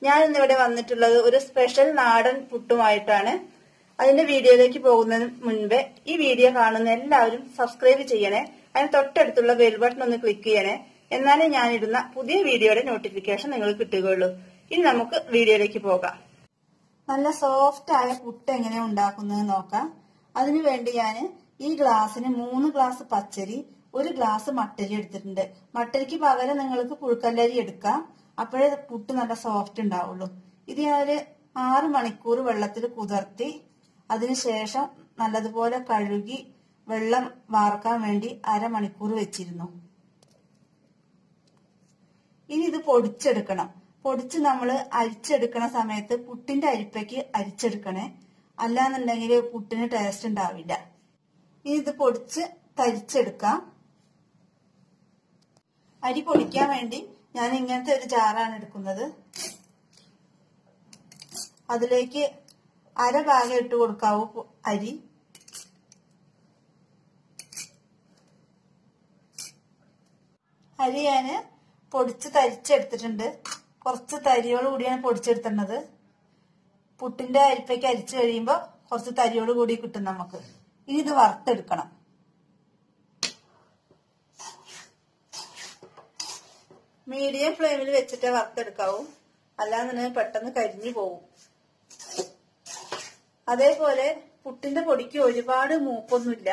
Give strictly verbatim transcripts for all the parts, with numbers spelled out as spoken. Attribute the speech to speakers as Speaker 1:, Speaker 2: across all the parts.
Speaker 1: ഞാൻ ഇന്നിവിടെ വന്നിട്ടുള്ളത് ഒരു സ്പെഷ്യൽ നാടൻ പുട്ടുമായിട്ടാണ്. അതിന്റെ വീഡിയോയിലേക്ക് പോകുന്നതിന് മുൻപേ ഈ വീഡിയോ കാണുന്ന എല്ലാവരും സബ്സ്ക്രൈബ് ചെയ്യണേ. അതിന് തൊട്ടടുത്തുള്ള ബെൽ ബട്ടൺ ഒന്ന് ക്ലിക്ക് ചെയ്യണേ. എന്നാലേ ഞാനിടുന്ന പുതിയ വീഡിയോയുടെ നോട്ടിഫിക്കേഷൻ നിങ്ങൾക്ക് കിട്ടുകയുള്ളൂ. ഇനി നമുക്ക് വീഡിയോയിലേക്ക് പോകാം. നല്ല സോഫ്റ്റ് ആയ പുട്ട് എങ്ങനെയാണ് ഉണ്ടാക്കുന്നത് നോക്കാം. അതിനു വേണ്ടി ഞാൻ ഈ ഗ്ലാസ്സിന് മൂന്ന് ഗ്ലാസ് പച്ചരി, ഒരു ഗ്ലാസ് മട്ടരി എടുത്തിട്ടുണ്ട്. മട്ടരിക്ക് പകരം നിങ്ങൾക്ക് പുഴുക്കല്ലരി എടുക്കാം. അപ്പോഴേ പുട്ട് നല്ല സോഫ്റ്റ് ഉണ്ടാവുള്ളൂ. ഇത് ഞാനൊരു ആറ് മണിക്കൂർ വെള്ളത്തിൽ കുതിർത്തി അതിനുശേഷം നല്ലതുപോലെ കഴുകി വെള്ളം വാർക്കാൻ വേണ്ടി അരമണിക്കൂർ വെച്ചിരുന്നു. ഇനി ഇത് പൊടിച്ചെടുക്കണം. പൊടിച്ച് നമ്മൾ അരിച്ചെടുക്കണ സമയത്ത് പുട്ടിന്റെ അരിപ്പയ്ക്ക് അരിച്ചെടുക്കണേ, അല്ലാന്നുണ്ടെങ്കിൽ പുട്ടിന് ടേസ്റ്റ് ഉണ്ടാവില്ല. ഇനി ഇത് പൊടിച്ച് തരിച്ചെടുക്കാം. അരി പൊടിക്കാൻ വേണ്ടി ഞാൻ ഇങ്ങനത്തെ ഒരു ജാറാണ് എടുക്കുന്നത്. അതിലേക്ക് അര ഭാഗം ഇട്ട് കൊടുക്കാവൂ അരി. അരി ഞാന് പൊടിച്ച് തരിച്ചെടുത്തിട്ടുണ്ട്. കുറച്ച് തരിയോട് കൂടിയാണ് പൊടിച്ചെടുത്തേണ്ടത്. പുട്ടിന്റെ അരിപ്പയ്ക്ക് അരിച്ചു കഴിയുമ്പോൾ കുറച്ച് തരിയോട് കൂടി കിട്ടും നമുക്ക്. ഇനി ഇത് വറുത്തെടുക്കണം. മീഡിയം ഫ്ലെയിമിൽ വെച്ചിട്ടേ വറുത്തെടുക്കാവൂ, അല്ലാന്നുണ്ടെങ്കിൽ പെട്ടെന്ന് കരിഞ്ഞു പോവും. അതേപോലെ പുട്ടിന്റെ പൊടിക്ക് ഒരുപാട് മൂപ്പൊന്നുമില്ല.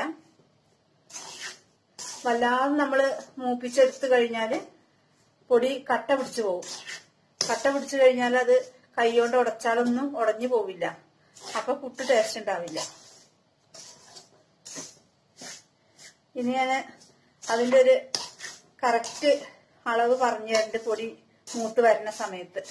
Speaker 1: വല്ലാതെ നമ്മള് മൂപ്പിച്ചെടുത്തു കഴിഞ്ഞാല് പൊടി കട്ട പിടിച്ചു പോവും. കട്ട പിടിച്ചു കഴിഞ്ഞാൽ അത് കൈകൊണ്ട് ഉടച്ചാലൊന്നും ഉടഞ്ഞു പോവില്ല. അപ്പൊ പുട്ട് ടേസ്റ്റ് ഉണ്ടാവില്ല. ഇനി ഞാൻ അതിന്റെ ഒരു കറക്റ്റ് അളവ് പറഞ്ഞു തരുന്നുണ്ട് പൊടി മൂത്ത് വരുന്ന സമയത്ത്.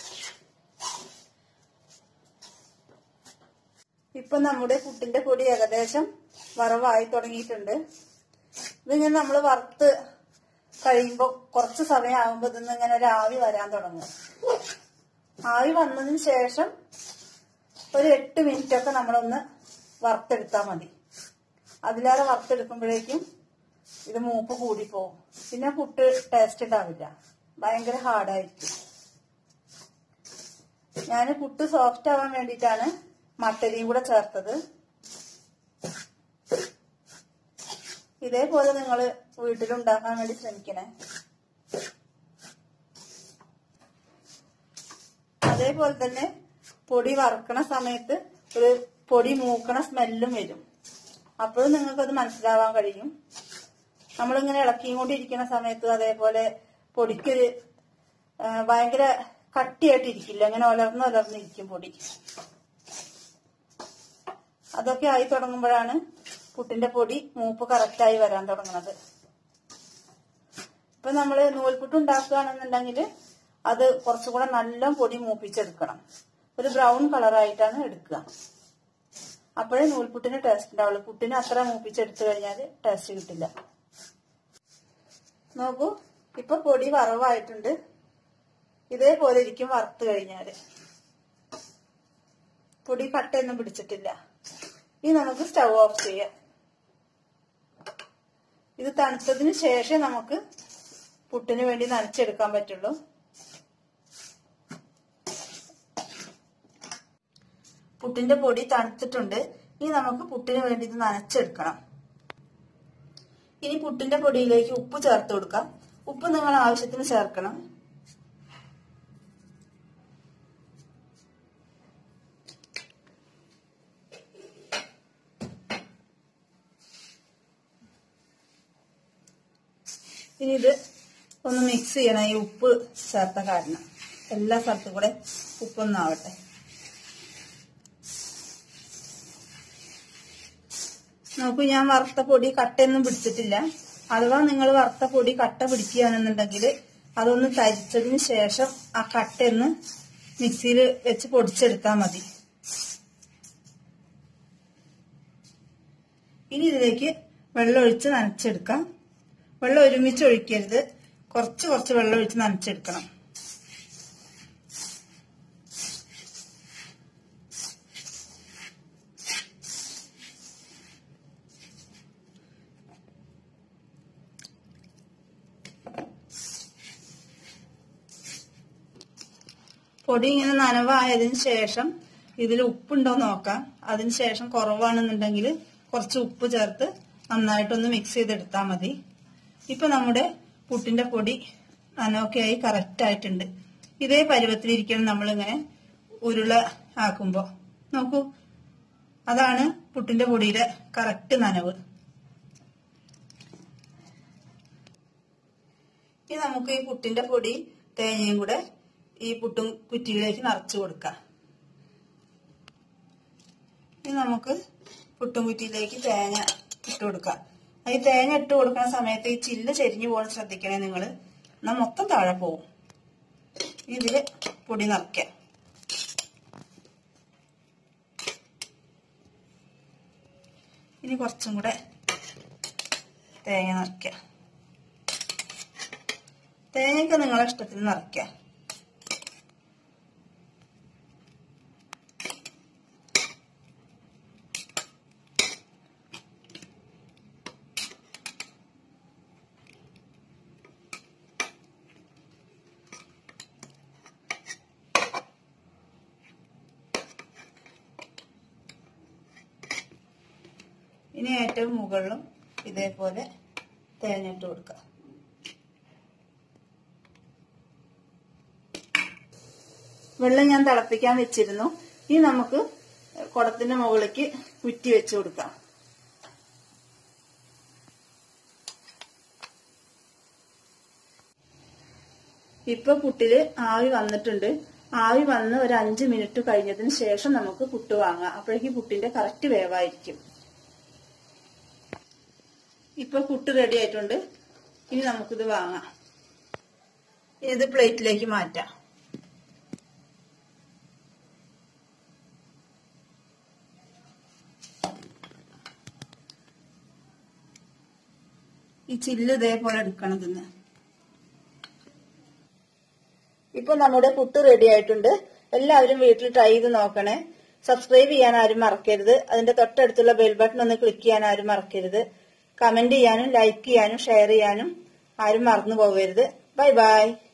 Speaker 1: ഇപ്പൊ നമ്മുടെ പുട്ടിന്റെ പൊടി ഏകദേശം വറവായി തുടങ്ങിയിട്ടുണ്ട്. ഇതിങ്ങനെ നമ്മൾ വറുത്ത് കഴിയുമ്പോ കുറച്ച് സമയം ആകുമ്പോ ഇതിന്ന് ഇങ്ങനെ ഒരു ആവി വരാൻ തുടങ്ങും. ആവി വന്നതിന് ശേഷം ഒരു എട്ട് മിനിറ്റ് ഒക്കെ നമ്മളൊന്ന് വറുത്തെടുത്താൽ മതി. അതിലേറെ വറുത്തെടുക്കുമ്പോഴേക്കും ഇത് മൂപ്പ് കൂടിപ്പോവും. പിന്നെ പുട്ട് ടേസ്റ്റ് ഉണ്ടാവില്ല, ഭയങ്കര ഹാർഡായിരിക്കും. ഞാൻ പുട്ട് സോഫ്റ്റ് ആവാൻ വേണ്ടിയിട്ടാണ് മട്ടരിയും കൂടെ ചേർത്തത്. ഇതേപോലെ നിങ്ങൾ വീട്ടിലുണ്ടാക്കാൻ വേണ്ടി ശ്രമിക്കണേ. അതേപോലെ തന്നെ പൊടി വറുക്കണ സമയത്ത് ഒരു പൊടി മൂക്കണ സ്മെല്ലും വരും. അപ്പോഴും നിങ്ങൾക്കത് മനസ്സിലാവാൻ കഴിയും. നമ്മളിങ്ങനെ ഇളക്കിയും കൊണ്ടിരിക്കുന്ന സമയത്ത് അതേപോലെ പൊടിക്കൊരു ഭയങ്കര കട്ടിയായിട്ടിരിക്കില്ല, അങ്ങനെ ഒലർന്ന് ഒലർന്നിരിക്കും പൊടി. അതൊക്കെ ആയി തുടങ്ങുമ്പോഴാണ് പുട്ടിന്റെ പൊടി മൂപ്പ് കറക്റ്റായി വരാൻ തുടങ്ങുന്നത്. ഇപ്പൊ നമ്മള് നൂൽപുട്ട് ഉണ്ടാക്കുകയാണെന്നുണ്ടെങ്കിൽ അത് കുറച്ചുകൂടെ നല്ല പൊടി മൂപ്പിച്ചെടുക്കണം. ഒരു ബ്രൗൺ കളറായിട്ടാണ് എടുക്കുക. അപ്പോഴേ നൂൽപുട്ടിന് ടേസ്റ്റ് ഉണ്ടാവുള്ളൂ. പുട്ടിന് അത്ര മൂപ്പിച്ചെടുത്തു കഴിഞ്ഞാൽ ടേസ്റ്റ് കിട്ടില്ല. നോക്കൂ, ഇപ്പൊ പൊടി വറവായിട്ടുണ്ട്. ഇതേപോലെ ഇരിക്കും വറുത്ത് കഴിഞ്ഞാല്. പൊടി കട്ടയൊന്നും പിടിച്ചിട്ടില്ല. ഇനി നമുക്ക് സ്റ്റവ് ഓഫ് ചെയ്യാം. ഇത് തണുത്തതിന് ശേഷം നമുക്ക് പുട്ടിന് വേണ്ടി നനച്ചെടുക്കാൻ പറ്റുള്ളൂ. പുട്ടിന്റെ പൊടി തണുത്തിട്ടുണ്ട്. ഇനി നമുക്ക് പുട്ടിന് വേണ്ടി ഇത് നനച്ചെടുക്കണം. ഇനി പുട്ടിന്റെ പൊടിയിലേക്ക് ഉപ്പ് ചേർത്ത് കൊടുക്കാം. ഉപ്പ് നിങ്ങൾ ആവശ്യത്തിന് ചേർക്കണം. ഇനി ഇത് ഒന്ന് മിക്സ് ചെയ്യണം. ഈ ഉപ്പ് ചേർത്ത കാരണം എല്ലാ സ്ഥലത്തും കൂടെ ഉപ്പൊന്നാവട്ടെ. നോക്കൂ, ഞാൻ വറുത്ത പൊടി കട്ടയൊന്നും പിടിച്ചിട്ടില്ല. അഥവാ നിങ്ങൾ വറുത്ത പൊടി കട്ട പിടിക്കുകയാണെന്നുണ്ടെങ്കിൽ അതൊന്ന് തരിച്ചതിന് ശേഷം ആ കട്ടയൊന്ന് മിക്സിയിൽ വെച്ച് പൊടിച്ചെടുത്താൽ മതി. ഇനി ഇതിലേക്ക് വെള്ളം ഒഴിച്ച് നനച്ചെടുക്കാം. വെള്ളം ഒരുമിച്ച് ഒഴിക്കരുത്, കുറച്ച് കുറച്ച് വെള്ളം ഒഴിച്ച് നനച്ചെടുക്കണം. പൊടി ഇങ്ങനെ നനവായതിനു ശേഷം ഇതിൽ ഉപ്പുണ്ടോ നോക്കാം. അതിനുശേഷം കുറവാണെന്നുണ്ടെങ്കിൽ കുറച്ച് ഉപ്പ് ചേർത്ത് നന്നായിട്ടൊന്ന് മിക്സ് ചെയ്തെടുത്താൽ മതി. ഇപ്പൊ നമ്മുടെ പുട്ടിന്റെ പൊടി നനവൊക്കെ ആയി കറക്റ്റ് ആയിട്ടുണ്ട്. ഇതേ പരുവത്തിലിരിക്കണം നമ്മളിങ്ങനെ ഉരുള ആക്കുമ്പോ. നോക്കൂ, അതാണ് പുട്ടിന്റെ പൊടിയുടെ കറക്റ്റ് നനവ്. ഇനി നമുക്ക് ഈ പുട്ടിന്റെ പൊടി തേങ്ങയും കൂടെ ഈ പുട്ടും കുറ്റിയിലേക്ക് നിറച്ചു കൊടുക്കാം. ഇനി നമുക്ക് പുട്ടും കുറ്റിയിലേക്ക് തേങ്ങ ഇട്ട് കൊടുക്കാം. ഈ തേങ്ങ ഇട്ട് കൊടുക്കുന്ന സമയത്ത് ഈ ചില്ല് ചെരിഞ്ഞു പോകാൻ ശ്രദ്ധിക്കണേ നിങ്ങള്, എന്നാൽ മൊത്തം താഴെ പോവും. ഇതില് പൊടി നിറയ്ക്കാം. ഇനി കുറച്ചും കൂടെ തേങ്ങ നിറയ്ക്കാം. തേങ്ങയൊക്കെ നിങ്ങളുടെ ഇഷ്ടത്തിന് നിറയ്ക്കാം. ഇനി ഏറ്റവും മുകളിലും ഇതേപോലെ തേങ്ങ ഇട്ട് കൊടുക്കാം. വെള്ളം ഞാൻ തിളപ്പിക്കാൻ വെച്ചിരുന്നു. ഇനി നമുക്ക് കുടത്തിന്റെ മുകളിലേക്ക് കുറ്റി വെച്ച് കൊടുക്കാം. ഇപ്പൊ പുട്ടില് ആവി വന്നിട്ടുണ്ട്. ആവി വന്ന് ഒരു അഞ്ചു മിനിറ്റ് കഴിഞ്ഞതിന് ശേഷം നമുക്ക് പുട്ട് വാങ്ങാം. അപ്പോഴേക്ക് പുട്ടിന്റെ കറക്റ്റ് വേവായിരിക്കും. ഇപ്പൊ പുട്ട് റെഡി ആയിട്ടുണ്ട്. ഇനി നമുക്കിത് വാങ്ങാം. ഇത് പ്ലേറ്റിലേക്ക് മാറ്റാം. ഈ ചില്ല് ഇതേപോലെ എടുക്കണതിന്ന്. ഇപ്പൊ നമ്മുടെ പുട്ട് റെഡി ആയിട്ടുണ്ട്. എല്ലാവരും വീട്ടിൽ ട്രൈ ചെയ്ത് നോക്കണേ. സബ്സ്ക്രൈബ് ചെയ്യാൻ ആരും മറക്കരുത്. അതിന്റെ തൊട്ടടുത്തുള്ള ബെൽ ബട്ടൺ ഒന്ന് ക്ലിക്ക് ചെയ്യാൻ ആരും മറക്കരുത്. കമന്റ് ചെയ്യാനും ലൈക്ക് ചെയ്യാനും ഷെയർ ചെയ്യാനും ആരും മറന്നു പോകരുത്. Bye by.